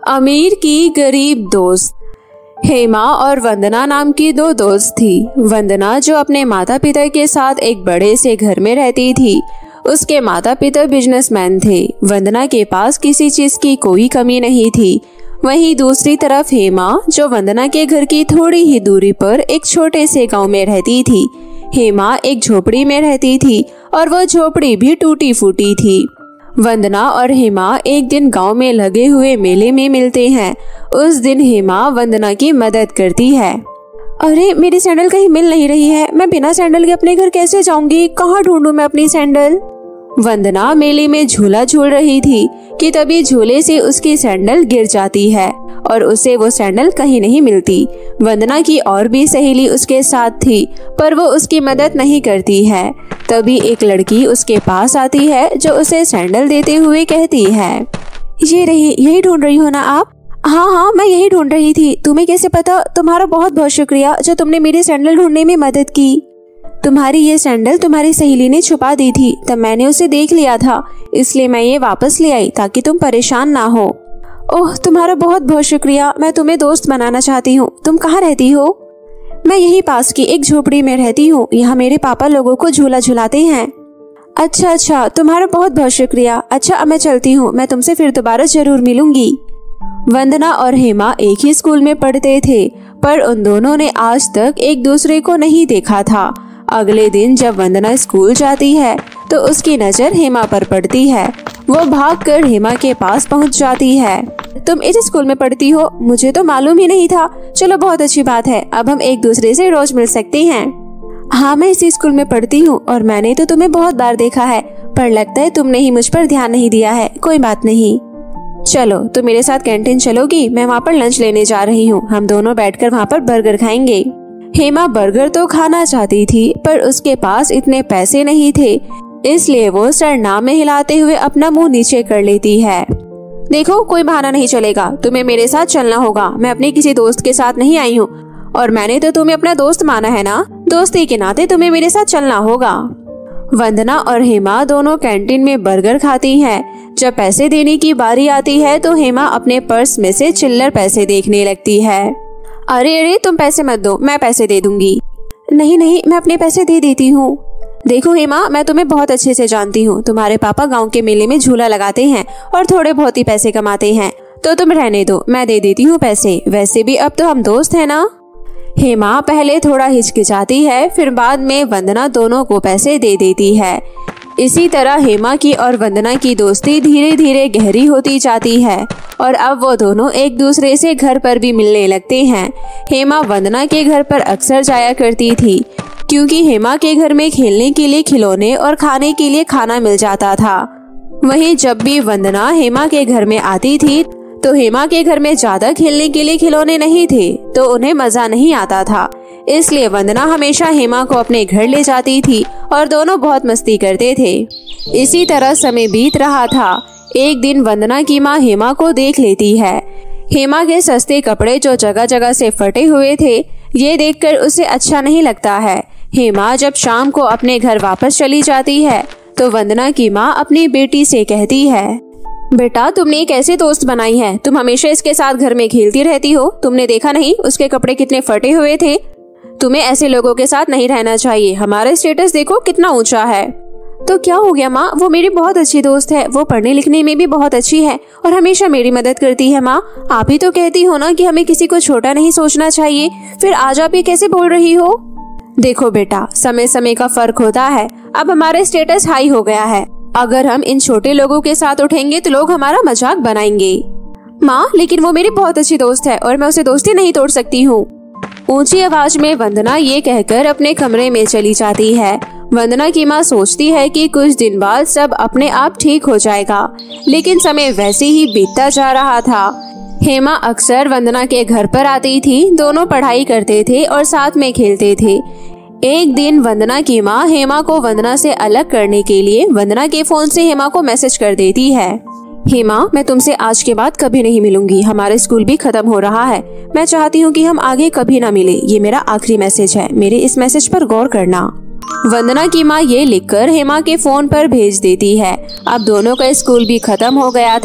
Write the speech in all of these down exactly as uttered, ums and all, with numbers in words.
अमीर की गरीब दोस्त। हेमा और वंदना नाम की दो दोस्त थी। वंदना जो अपने माता पिता के साथ एक बड़े से घर में रहती थी, उसके माता पिता बिजनेसमैन थे। वंदना के पास किसी चीज की कोई कमी नहीं थी। वहीं दूसरी तरफ हेमा जो वंदना के घर की थोड़ी ही दूरी पर एक छोटे से गांव में रहती थी। हेमा एक झोपड़ी में रहती थी और वो झोपड़ी भी टूटी फूटी थी। वंदना और हेमा एक दिन गांव में लगे हुए मेले में मिलते हैं। उस दिन हेमा वंदना की मदद करती है। अरे मेरी सैंडल कहीं मिल नहीं रही है, मैं बिना सैंडल के अपने घर कैसे जाऊंगी, कहाँ ढूंढूं मैं अपनी सैंडल। वंदना मेले में झूला झूल रही थी कि तभी झूले से उसकी सैंडल गिर जाती है और उसे वो सैंडल कहीं नहीं मिलती। वंदना की और भी सहेली उसके साथ थी पर वो उसकी मदद नहीं करती है। तभी एक लड़की उसके पास आती है जो उसे सैंडल देते हुए कहती है, ये रही, यही ढूंढ रही हो ना आप? हाँ हाँ मैं यही ढूंढ रही थी। तुम्हें कैसे पता? तुम्हारा बहुत बहुत शुक्रिया जो तुमने मेरी सैंडल ढूंढने में मदद की। तुम्हारी ये सैंडल तुम्हारी सहेली ने छुपा दी थी, तब मैंने उसे देख लिया था, इसलिए मैं ये वापस ले आई ताकि तुम परेशान ना हो। ओह तुम्हारा बहुत बहुत शुक्रिया, मैं तुम्हें दोस्त बनाना चाहती हूँ। तुम कहाँ रहती हो? मैं यही पास की एक झोपड़ी में रहती हूँ, यहाँ मेरे पापा लोगों को झूला झुलाते हैं। अच्छा अच्छा तुम्हारा बहुत बहुत शुक्रिया। अच्छा अब मैं चलती हूँ, मैं तुमसे फिर दोबारा जरूर मिलूंगी। वंदना और हेमा एक ही स्कूल में पढ़ते थे पर उन दोनों ने आज तक एक दूसरे को नहीं देखा था। अगले दिन जब वंदना स्कूल जाती है तो उसकी नजर हेमा पर पड़ती है। वो भागकर हेमा के पास पहुंच जाती है। तुम इस स्कूल में पढ़ती हो? मुझे तो मालूम ही नहीं था। चलो बहुत अच्छी बात है, अब हम एक दूसरे से रोज मिल सकते हैं। हाँ मैं इसी स्कूल में पढ़ती हूँ और मैंने तो तुम्हें बहुत बार देखा है, पर लगता है तुमने ही मुझ पर ध्यान नहीं दिया है। कोई बात नहीं, चलो तुम मेरे साथ कैंटीन चलोगी? मैं वहाँ पर लंच लेने जा रही हूँ, हम दोनों बैठकर वहाँ पर बर्गर खाएंगे। हेमा बर्गर तो खाना चाहती थी पर उसके पास इतने पैसे नहीं थे, इसलिए वो सर ना में हिलाते हुए अपना मुंह नीचे कर लेती है। देखो कोई बहाना नहीं चलेगा, तुम्हें मेरे साथ चलना होगा। मैं अपने किसी दोस्त के साथ नहीं आई हूँ और मैंने तो तुम्हें अपना दोस्त माना है ना, दोस्ती के नाते तुम्हें मेरे साथ चलना होगा। वंदना और हेमा दोनों कैंटीन में बर्गर खाती हैं। जब पैसे देने की बारी आती है तो हेमा अपने पर्स में से चिल्लर पैसे देखने लगती है। अरे अरे तुम पैसे मत दो, मैं पैसे दे दूंगी। नहीं नहीं मैं अपने पैसे दे देती हूँ। देखो हेमा मैं तुम्हें बहुत अच्छे से जानती हूँ, तुम्हारे पापा गांव के मेले में झूला लगाते हैं और थोड़े बहुत ही पैसे कमाते हैं, तो तुम रहने दो, मैं दे देती हूँ पैसे। वैसे भी अब तो हम दोस्त हैं ना। हेमा पहले थोड़ा हिचकिचाती है, फिर बाद में वंदना दोनों को पैसे दे देती है। इसी तरह हेमा की और वंदना की दोस्ती धीरे धीरे गहरी होती जाती है और अब वो दोनों एक दूसरे से घर पर भी मिलने लगते हैं। हेमा वंदना के घर पर अक्सर जाया करती थी क्योंकि हेमा के घर में खेलने के लिए खिलौने और खाने के लिए खाना मिल जाता था। वहीं जब भी वंदना हेमा के घर में आती थी तो हेमा के घर में ज्यादा खेलने के लिए खिलौने नहीं थे तो उन्हें मजा नहीं आता था, इसलिए वंदना हमेशा हेमा को अपने घर ले जाती थी और दोनों बहुत मस्ती करते थे। इसी तरह समय बीत रहा था। एक दिन वंदना की माँ हेमा को देख लेती है। हेमा के सस्ते कपड़े जो जगह जगह से फटे हुए थे, ये देखकर उसे अच्छा नहीं लगता है। हेमा जब शाम को अपने घर वापस चली जाती है तो वंदना की माँ अपनी बेटी से कहती है, बेटा तुमने एक ऐसे दोस्त बनाई है, तुम हमेशा इसके साथ घर में खेलती रहती हो। तुमने देखा नहीं उसके कपड़े कितने फटे हुए थे? तुम्हें ऐसे लोगों के साथ नहीं रहना चाहिए। हमारा स्टेटस देखो कितना ऊंचा है। तो क्या हो गया माँ, वो मेरी बहुत अच्छी दोस्त है, वो पढ़ने लिखने में भी बहुत अच्छी है और हमेशा मेरी मदद करती है। माँ आप ही तो कहती हो ना कि हमें किसी को छोटा नहीं सोचना चाहिए, फिर आज आप ये कैसे बोल रही हो? देखो बेटा समय समय का फर्क होता है, अब हमारा स्टेटस हाई हो गया है, अगर हम इन छोटे लोगों के साथ उठेंगे तो लोग हमारा मजाक बनाएंगे। माँ लेकिन वो मेरी बहुत अच्छी दोस्त है और मैं उसे दोस्ती नहीं तोड़ सकती हूँ। ऊंची आवाज में वंदना ये कहकर अपने कमरे में चली जाती है। वंदना की माँ सोचती है कि कुछ दिन बाद सब अपने आप ठीक हो जाएगा, लेकिन समय वैसे ही बीतता जा रहा था। हेमा अक्सर वंदना के घर पर आती थी, दोनों पढ़ाई करते थे और साथ में खेलते थे। एक दिन वंदना की माँ हेमा को वंदना से अलग करने के लिए वंदना के फोन से हेमा को मैसेज कर देती है, हेमा मैं तुमसे आज के बाद कभी नहीं मिलूंगी, हमारा स्कूल भी खत्म हो रहा है, मैं चाहती हूँ कि हम आगे कभी ना मिले, ये मेरा आखिरी मैसेज है, मेरे इस मैसेज पर गौर करना। वंदना की माँ ये लिखकर हेमा के फोन पर भेज देती है। अब दोनों का स्कूल भी खत्म हो गया था।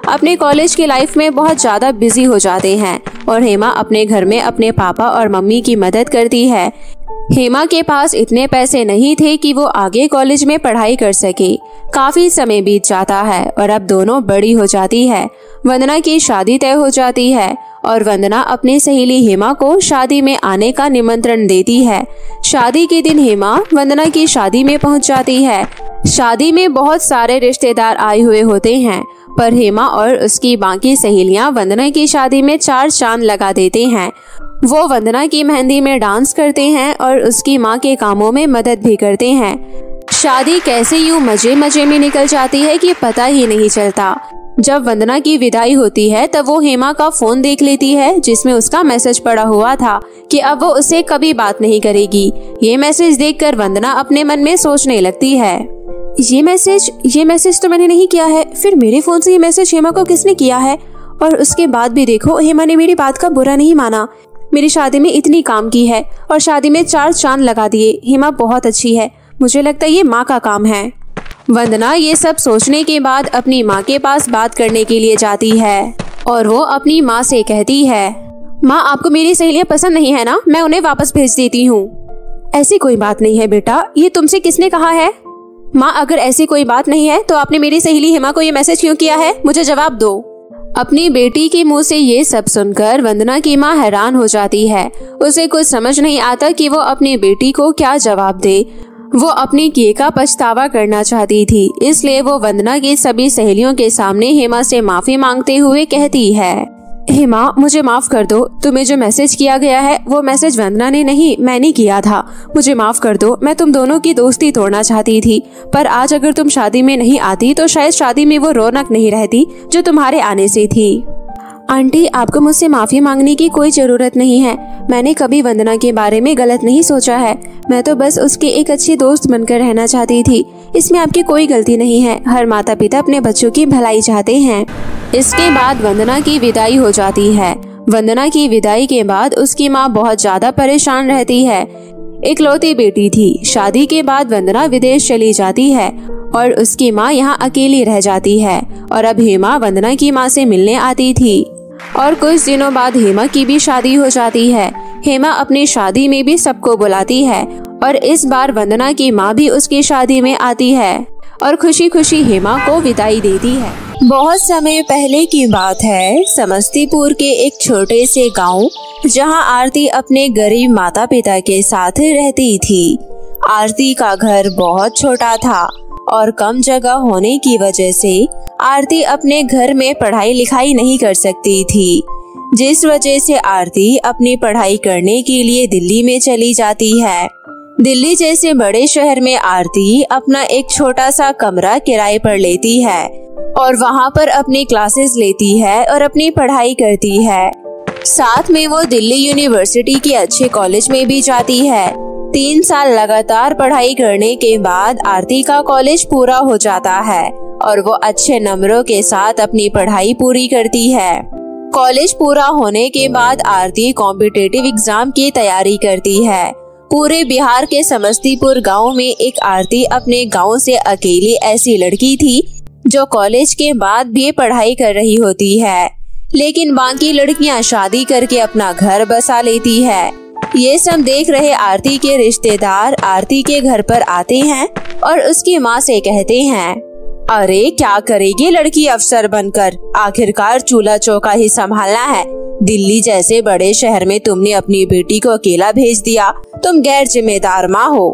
अपने कॉलेज की लाइफ में बहुत ज्यादा बिजी हो जाते हैं और हेमा अपने घर में अपने पापा और मम्मी की मदद करती है। हेमा के पास इतने पैसे नहीं थे कि वो आगे कॉलेज में पढ़ाई कर सके। काफी समय बीत जाता है और अब दोनों बड़ी हो जाती है। वंदना की शादी तय हो जाती है और वंदना अपनी सहेली हेमा को शादी में आने का निमंत्रण देती है। शादी के दिन हेमा वंदना की शादी में पहुंच जाती है। शादी में बहुत सारे रिश्तेदार आए हुए होते हैं, पर हेमा और उसकी बाकी सहेलियां वंदना की शादी में चार चांद लगा देते हैं। वो वंदना की मेहंदी में डांस करते हैं और उसकी माँ के कामों में मदद भी करते हैं। शादी कैसे यूं मजे मजे में निकल जाती है कि पता ही नहीं चलता। जब वंदना की विदाई होती है तब वो हेमा का फोन देख लेती है, जिसमें उसका मैसेज पड़ा हुआ था कि अब वो उससे कभी बात नहीं करेगी। ये मैसेज देखकर वंदना अपने मन में सोचने लगती है, ये मैसेज ये मैसेज तो मैंने नहीं किया है, फिर मेरे फोन से ये मैसेज हेमा को किसने किया है? और उसके बाद भी देखो, हेमा ने मेरी बात का बुरा नहीं माना। मेरी शादी में इतनी काम की है और शादी में चार चांद लगा दिए। हेमा बहुत अच्छी है, मुझे लगता है ये माँ का काम है। वंदना ये सब सोचने के बाद अपनी माँ के पास बात करने के लिए जाती है और वो अपनी माँ से कहती है, माँ आपको मेरी सहेलियाँ पसंद नहीं है ना, मैं उन्हें वापस भेज देती हूँ। ऐसी कोई बात नहीं है बेटा, ये तुमसे किसने कहा है? माँ अगर ऐसी कोई बात नहीं है तो आपने मेरी सहेली हेमा को ये मैसेज क्यों किया है? मुझे जवाब दो। अपनी बेटी के मुंह से ये सब सुनकर वंदना की माँ हैरान हो जाती है। उसे कुछ समझ नहीं आता कि वो अपनी बेटी को क्या जवाब दे। वो अपनी किए का पछतावा करना चाहती थी, इसलिए वो वंदना की सभी सहेलियों के सामने हेमा से माफी मांगते हुए कहती है, हेमा मुझे माफ कर दो, तुम्हें जो मैसेज किया गया है वो मैसेज वंदना ने नहीं मैंने किया था। मुझे माफ कर दो, मैं तुम दोनों की दोस्ती तोड़ना चाहती थी, पर आज अगर तुम शादी में नहीं आती तो शायद शादी में वो रौनक नहीं रहती जो तुम्हारे आने से थी। आंटी आपको मुझसे माफी मांगने की कोई जरूरत नहीं है। मैंने कभी वंदना के बारे में गलत नहीं सोचा है। मैं तो बस उसकी एक अच्छी दोस्त बनकर रहना चाहती थी। इसमें आपकी कोई गलती नहीं है। हर माता पिता अपने बच्चों की भलाई चाहते हैं। इसके बाद वंदना की विदाई हो जाती है। वंदना की विदाई के बाद उसकी माँ बहुत ज्यादा परेशान रहती है। इकलौती बेटी थी। शादी के बाद वंदना विदेश चली जाती है और उसकी माँ यहाँ अकेली रह जाती है और अब हेमा वंदना की माँ से मिलने आती थी। और कुछ दिनों बाद हेमा की भी शादी हो जाती है। हेमा अपनी शादी में भी सबको बुलाती है और इस बार वंदना की माँ भी उसकी शादी में आती है और खुशी खुशी हेमा को विदाई देती है। बहुत समय पहले की बात है, समस्तीपुर के एक छोटे से गांव, जहां आरती अपने गरीब माता पिता के साथ रहती थी। आरती का घर बहुत छोटा था और कम जगह होने की वजह से आरती अपने घर में पढ़ाई लिखाई नहीं कर सकती थी, जिस वजह से आरती अपनी पढ़ाई करने के लिए दिल्ली में चली जाती है। दिल्ली जैसे बड़े शहर में आरती अपना एक छोटा सा कमरा किराए पर लेती है और वहाँ पर अपनी क्लासेस लेती है और अपनी पढ़ाई करती है। साथ में वो दिल्ली यूनिवर्सिटी के अच्छे कॉलेज में भी जाती है। तीन साल लगातार पढ़ाई करने के बाद आरती का कॉलेज पूरा हो जाता है और वो अच्छे नंबरों के साथ अपनी पढ़ाई पूरी करती है। कॉलेज पूरा होने के बाद आरती कॉम्पिटिटिव एग्जाम की तैयारी करती है। पूरे बिहार के समस्तीपुर गांव में एक आरती अपने गांव से अकेली ऐसी लड़की थी जो कॉलेज के बाद भी पढ़ाई कर रही होती है, लेकिन बाकी लड़कियां शादी करके अपना घर बसा लेती है। ये सब देख रहे आरती के रिश्तेदार आरती के घर पर आते हैं और उसकी माँ से कहते हैं, अरे क्या करेगी लड़की अफसर बनकर, आखिरकार चूल्हा चौका ही संभालना है। दिल्ली जैसे बड़े शहर में तुमने अपनी बेटी को अकेला भेज दिया, तुम गैर जिम्मेदार माँ हो।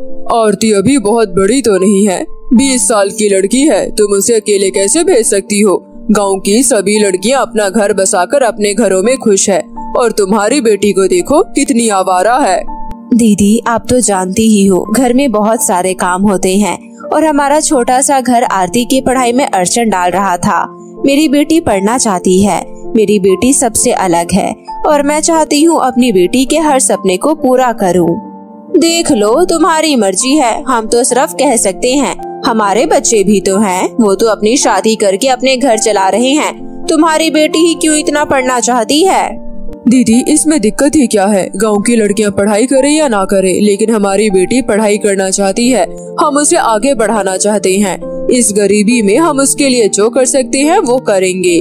आरती अभी बहुत बड़ी तो नहीं है, बीस साल की लड़की है, तुम उसे अकेले कैसे भेज सकती हो? गांव की सभी लड़कियां अपना घर बसाकर अपने घरों में खुश है और तुम्हारी बेटी को देखो कितनी आवारा है। दीदी आप तो जानती ही हो, घर में बहुत सारे काम होते हैं और हमारा छोटा सा घर आरती की पढ़ाई में अड़चन डाल रहा था। मेरी बेटी पढ़ना चाहती है, मेरी बेटी सबसे अलग है और मैं चाहती हूँ अपनी बेटी के हर सपने को पूरा करूँ। देख लो तुम्हारी मर्जी है, हम तो सिर्फ कह सकते हैं। हमारे बच्चे भी तो हैं, वो तो अपनी शादी करके अपने घर चला रहे हैं। तुम्हारी बेटी ही क्यों इतना पढ़ना चाहती है? दीदी इसमें दिक्कत ही क्या है? गांव की लड़कियां पढ़ाई करे या ना करे, लेकिन हमारी बेटी पढ़ाई करना चाहती है। हम उसे आगे बढ़ाना चाहते हैं, इस गरीबी में हम उसके लिए जो कर सकते हैं वो करेंगे।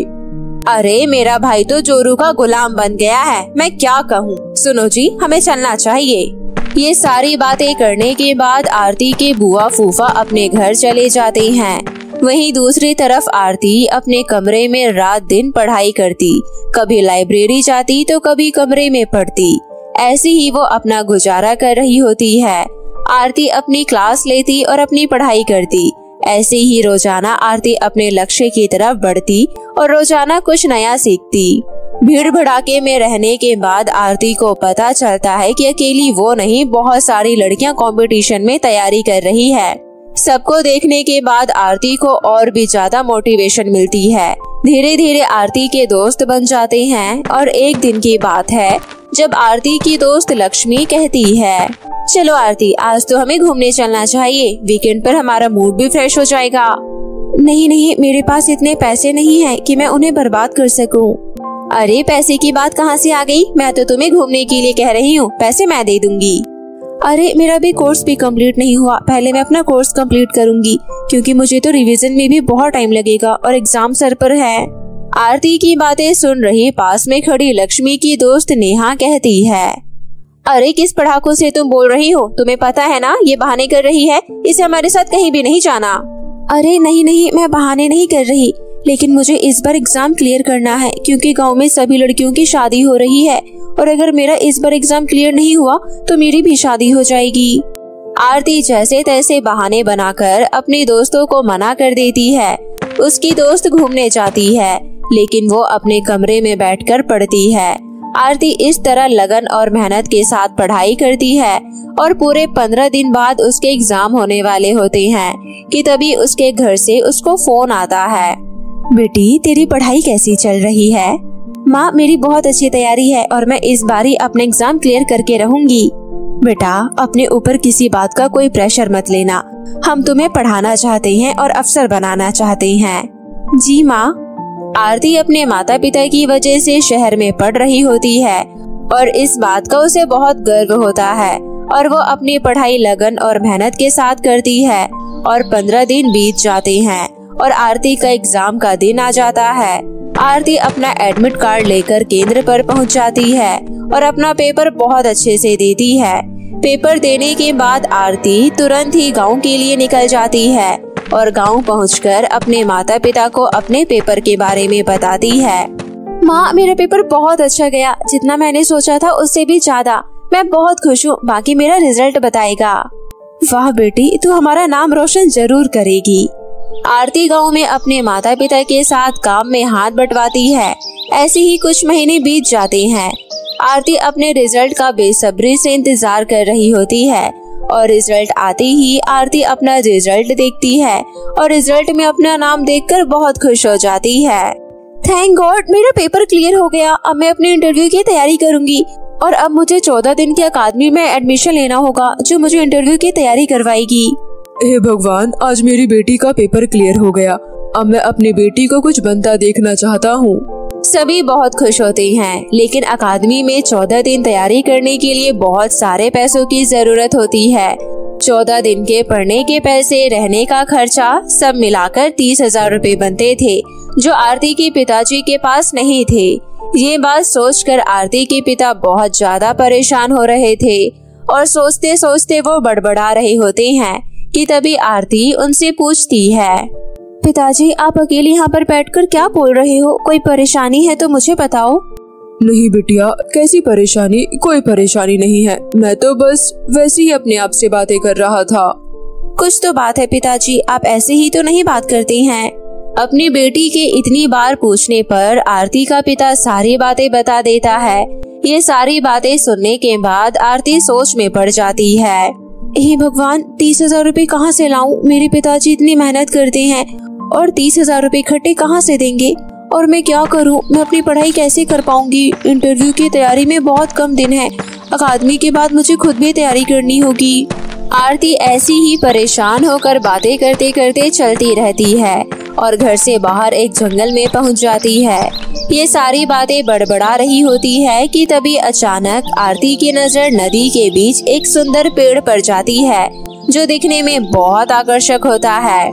अरे मेरा भाई तो जोरू का गुलाम बन गया है, मैं क्या कहूँ। सुनो जी, हमें चलना चाहिए। ये सारी बातें करने के बाद आरती के बुआ फूफा अपने घर चले जाते हैं। वहीं दूसरी तरफ आरती अपने कमरे में रात दिन पढ़ाई करती, कभी लाइब्रेरी जाती तो कभी कमरे में पढ़ती। ऐसे ही वो अपना गुजारा कर रही होती है। आरती अपनी क्लास लेती और अपनी पढ़ाई करती। ऐसे ही रोजाना आरती अपने लक्ष्य की तरफ बढ़ती और रोजाना कुछ नया सीखती। भीड़ भड़ाके में रहने के बाद आरती को पता चलता है कि अकेली वो नहीं, बहुत सारी लड़कियां कंपटीशन में तैयारी कर रही है। सबको देखने के बाद आरती को और भी ज्यादा मोटिवेशन मिलती है। धीरे धीरे आरती के दोस्त बन जाते हैं और एक दिन की बात है जब आरती की दोस्त लक्ष्मी कहती है, चलो आरती, आज तो हमें घूमने चलना चाहिए, वीकेंड पर हमारा मूड भी फ्रेश हो जाएगा। नहीं नहीं, मेरे पास इतने पैसे नहीं हैं कि मैं उन्हें बर्बाद कर सकूं। अरे पैसे की बात कहाँ से आ गई? मैं तो तुम्हें घूमने के लिए कह रही हूँ, पैसे मैं दे दूंगी। अरे मेरा भी कोर्स भी कंप्लीट नहीं हुआ, पहले मैं अपना कोर्स कंप्लीट करूंगी क्योंकि मुझे तो रिवीजन में भी बहुत टाइम लगेगा और एग्जाम सर पर है। आरती की बातें सुन रही पास में खड़ी लक्ष्मी की दोस्त नेहा कहती है, अरे किस पढ़ाकू से तुम बोल रही हो? तुम्हें पता है ना ये बहाने कर रही है, इसे हमारे साथ कहीं भी नहीं जाना। अरे नहीं नहीं, मैं बहाने नहीं कर रही, लेकिन मुझे इस बार एग्जाम क्लियर करना है क्योंकि गांव में सभी लड़कियों की शादी हो रही है और अगर मेरा इस बार एग्जाम क्लियर नहीं हुआ तो मेरी भी शादी हो जाएगी। आरती जैसे तैसे बहाने बनाकर अपने दोस्तों को मना कर देती है। उसकी दोस्त घूमने जाती है लेकिन वो अपने कमरे में बैठकर पढ़ती है। आरती इस तरह लगन और मेहनत के साथ पढ़ाई करती है और पूरे पंद्रह दिन बाद उसके एग्जाम होने वाले होते हैं कि तभी उसके घर से उसको फोन आता है, बेटी तेरी पढ़ाई कैसी चल रही है? माँ मेरी बहुत अच्छी तैयारी है और मैं इस बार ही अपने एग्जाम क्लियर करके रहूंगी। बेटा अपने ऊपर किसी बात का कोई प्रेशर मत लेना, हम तुम्हें पढ़ाना चाहते हैं और अफसर बनाना चाहते हैं। जी माँ। आरती अपने माता पिता की वजह से शहर में पढ़ रही होती है और इस बात का उसे बहुत गर्व होता है और वो अपनी पढ़ाई लगन और मेहनत के साथ करती है और पंद्रह दिन बीत जाते हैं और आरती का एग्जाम का दिन आ जाता है। आरती अपना एडमिट कार्ड लेकर केंद्र पर पहुंच जाती है और अपना पेपर बहुत अच्छे से देती है। पेपर देने के बाद आरती तुरंत ही गांव के लिए निकल जाती है और गांव पहुंचकर अपने माता पिता को अपने पेपर के बारे में बताती है। माँ मेरा पेपर बहुत अच्छा गया, जितना मैंने सोचा था उससे भी ज्यादा। मैं बहुत खुश हूँ, बाकी मेरा रिजल्ट बताएगा। वाह बेटी, तू हमारा नाम रोशन जरूर करेगी। आरती गांव में अपने माता पिता के साथ काम में हाथ बंटवाती है। ऐसे ही कुछ महीने बीत जाते हैं। आरती अपने रिजल्ट का बेसब्री से इंतजार कर रही होती है और रिजल्ट आते ही आरती अपना रिजल्ट देखती है और रिजल्ट में अपना नाम देखकर बहुत खुश हो जाती है। थैंक गॉड, मेरा पेपर क्लियर हो गया। अब मैं अपने इंटरव्यू की तैयारी करूंगी और अब मुझे चौदह दिन की अकादमी में एडमिशन लेना होगा जो मुझे इंटरव्यू की तैयारी करवाएगी। हे भगवान, आज मेरी बेटी का पेपर क्लियर हो गया। अब मैं अपनी बेटी को कुछ बनता देखना चाहता हूँ। सभी बहुत खुश होते हैं, लेकिन अकादमी में चौदह दिन तैयारी करने के लिए बहुत सारे पैसों की जरूरत होती है। चौदह दिन के पढ़ने के पैसे, रहने का खर्चा सब मिलाकर तीस हजार रूपए बनते थे जो आरती के पिताजी के पास नहीं थे। ये बात सोचकर आरती के पिता बहुत ज्यादा परेशान हो रहे थे और सोचते सोचते वो बड़बड़ा रहे होते हैं कि तभी आरती उनसे पूछती है, पिताजी आप अकेले यहाँ पर बैठकर क्या बोल रहे हो? कोई परेशानी है तो मुझे बताओ। नहीं बिटिया, कैसी परेशानी? कोई परेशानी नहीं है, मैं तो बस वैसे ही अपने आप से बातें कर रहा था। कुछ तो बात है पिताजी, आप ऐसे ही तो नहीं बात करते हैं। अपनी बेटी के इतनी बार पूछने पर आरती का पिता सारी बातें बता देता है। ये सारी बातें सुनने के बाद आरती सोच में पड़ जाती है। हे भगवान, तीस हजार रूपए कहाँ से लाऊं? मेरे पिताजी इतनी मेहनत करते हैं और तीस हजार रूपए इकट्ठे कहाँ से देंगे? और मैं क्या करूं? मैं अपनी पढ़ाई कैसे कर पाऊंगी? इंटरव्यू की तैयारी में बहुत कम दिन है। अकादमी के बाद मुझे खुद भी तैयारी करनी होगी। आरती ऐसी ही परेशान होकर बातें करते करते चलती रहती है और घर से बाहर एक जंगल में पहुंच जाती है। ये सारी बातें बड़बड़ा रही होती है कि तभी अचानक आरती की नजर नदी के बीच एक सुंदर पेड़ पर जाती है जो दिखने में बहुत आकर्षक होता है।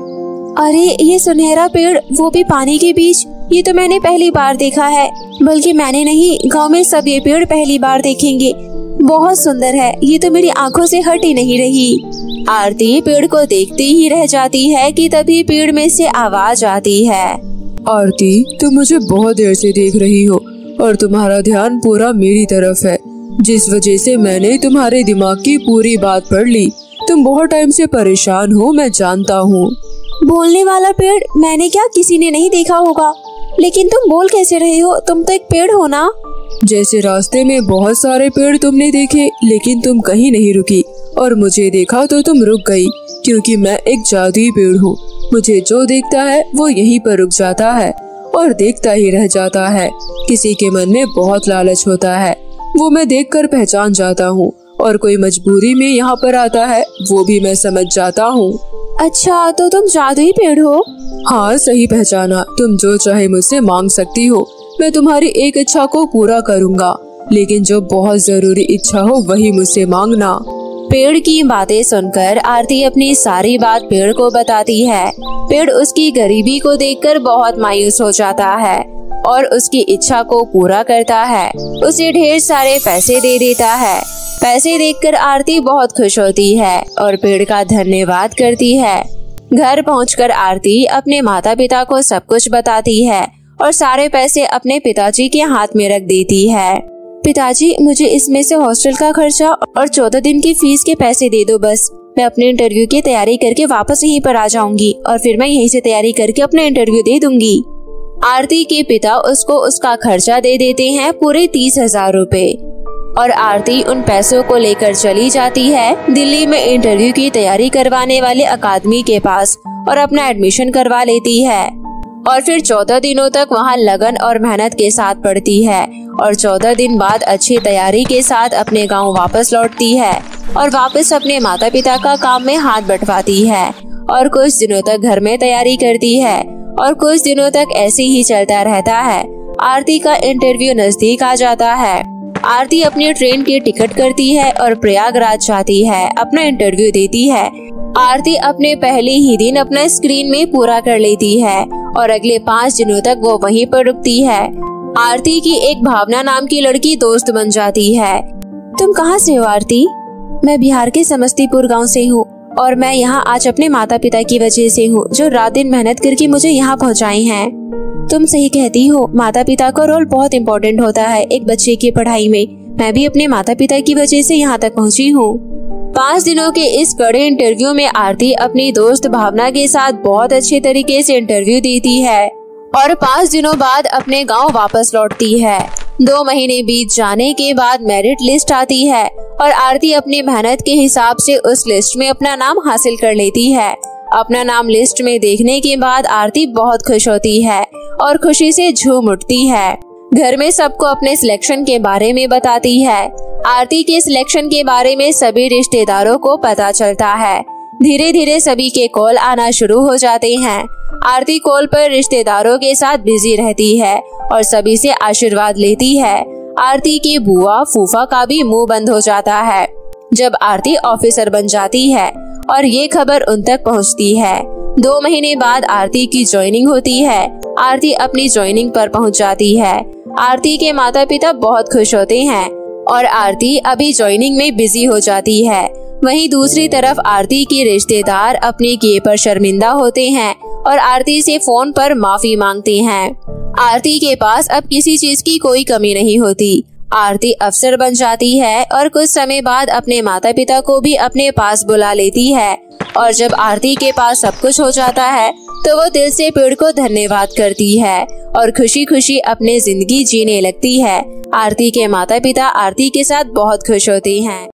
अरे ये सुनहरा पेड़, वो भी पानी के बीच, ये तो मैंने पहली बार देखा है। बल्कि मैंने नहीं, गांव में सब ये पेड़ पहली बार देखेंगे। बहुत सुंदर है, ये तो मेरी आंखों से हट ही नहीं रही। आरती पेड़ को देखते ही रह जाती है कि तभी पेड़ में से आवाज आती है। आरती, तुम मुझे बहुत देर से देख रही हो और तुम्हारा ध्यान पूरा मेरी तरफ है, जिस वजह से मैंने तुम्हारे दिमाग की पूरी बात पढ़ ली। तुम बहुत टाइम से परेशान हो, मैं जानता हूँ। बोलने वाला पेड़, मैंने क्या, किसी ने नहीं देखा होगा। लेकिन तुम बोल कैसे रहे हो? तुम तो एक पेड़ हो ना। जैसे रास्ते में बहुत सारे पेड़ तुमने देखे, लेकिन तुम कहीं नहीं रुकी, और मुझे देखा तो तुम रुक गई, क्योंकि मैं एक जादुई पेड़ हूँ। मुझे जो देखता है वो यहीं पर रुक जाता है और देखता ही रह जाता है। किसी के मन में बहुत लालच होता है, वो मैं देखकर पहचान जाता हूँ, और कोई मजबूरी में यहाँ पर आता है, वो भी मैं समझ जाता हूँ। अच्छा, तो तुम जादुई पेड़ हो? हाँ, सही पहचाना। तुम जो चाहे मुझसे मांग सकती हो, मैं तुम्हारी एक इच्छा को पूरा करूँगा, लेकिन जो बहुत जरूरी इच्छा हो वही मुझसे मांगना। पेड़ की बातें सुनकर आरती अपनी सारी बात पेड़ को बताती है। पेड़ उसकी गरीबी को देखकर बहुत मायूस हो जाता है और उसकी इच्छा को पूरा करता है। उसे ढेर सारे पैसे दे देता है। पैसे देखकर आरती बहुत खुश होती है और पेड़ का धन्यवाद करती है। घर पहुंचकर आरती अपने माता पिता को सब कुछ बताती है और सारे पैसे अपने पिताजी के हाथ में रख देती है। पिताजी, मुझे इसमें से हॉस्टल का खर्चा और चौदह दिन की फीस के पैसे दे दो बस। मैं अपने इंटरव्यू की तैयारी करके वापस यहीं पर आ जाऊंगी और फिर मैं यहीं से तैयारी करके अपना इंटरव्यू दे दूंगी। आरती के पिता उसको उसका खर्चा दे देते हैं, पूरे तीस हजार रूपए, और आरती उन पैसों को लेकर चली जाती है दिल्ली में इंटरव्यू की तैयारी करवाने वाले अकादमी के पास और अपना एडमिशन करवा लेती है। और फिर चौदह दिनों तक वहाँ लगन और मेहनत के साथ पढ़ती है और चौदह दिन बाद अच्छी तैयारी के साथ अपने गांव वापस लौटती है और वापस अपने माता पिता का काम में हाथ बंटवाती है और कुछ दिनों तक घर में तैयारी करती है और कुछ दिनों तक ऐसे ही चलता रहता है। आरती का इंटरव्यू नजदीक आ जाता है। आरती अपनी ट्रेन की टिकट करती है और प्रयागराज जाती है, अपना इंटरव्यू देती है। आरती अपने पहले ही दिन अपना स्क्रीन में पूरा कर लेती है और अगले पाँच दिनों तक वो वहीं पर रुकती है। आरती की एक भावना नाम की लड़की दोस्त बन जाती है। तुम कहाँ से हो आरती? मैं बिहार के समस्तीपुर गांव से हूँ और मैं यहाँ आज अपने माता पिता की वजह से हूँ, जो रात दिन मेहनत करके मुझे यहाँ पहुँचाए हैं। तुम सही कहती हो, माता पिता का रोल बहुत इम्पोर्टेंट होता है एक बच्चे की पढ़ाई में। मैं भी अपने माता पिता की वजह से यहाँ तक पहुँची हूँ। पाँच दिनों के इस बड़े इंटरव्यू में आरती अपनी दोस्त भावना के साथ बहुत अच्छे तरीके से इंटरव्यू देती है और पाँच दिनों बाद अपने गांव वापस लौटती है। दो महीने बीत जाने के बाद मेरिट लिस्ट आती है और आरती अपनी मेहनत के हिसाब से उस लिस्ट में अपना नाम हासिल कर लेती है। अपना नाम लिस्ट में देखने के बाद आरती बहुत खुश होती है और खुशी से झूम उठती है। घर में सबको अपने सिलेक्शन के बारे में बताती है। आरती के सिलेक्शन के बारे में सभी रिश्तेदारों को पता चलता है। धीरे धीरे सभी के कॉल आना शुरू हो जाते हैं। आरती कॉल पर रिश्तेदारों के साथ बिजी रहती है और सभी से आशीर्वाद लेती है। आरती की बुआ फूफा का भी मुंह बंद हो जाता है जब आरती ऑफिसर बन जाती है और ये खबर उन तक पहुंचती है। दो महीने बाद आरती की ज्वाइनिंग होती है। आरती अपनी ज्वाइनिंग पर पहुंच जाती है। आरती के माता पिता बहुत खुश होते हैं और आरती अभी ज्वाइनिंग में बिजी हो जाती है। वहीं दूसरी तरफ आरती के रिश्तेदार अपने किए पर शर्मिंदा होते हैं और आरती से फोन पर माफी मांगते हैं। आरती के पास अब किसी चीज की कोई कमी नहीं होती। आरती अफसर बन जाती है और कुछ समय बाद अपने माता पिता को भी अपने पास बुला लेती है और जब आरती के पास सब कुछ हो जाता है तो वो दिल से पेड़ को धन्यवाद करती है और खुशी खुशी अपनी जिंदगी जीने लगती है। आरती के माता पिता आरती के साथ बहुत खुश होते हैं।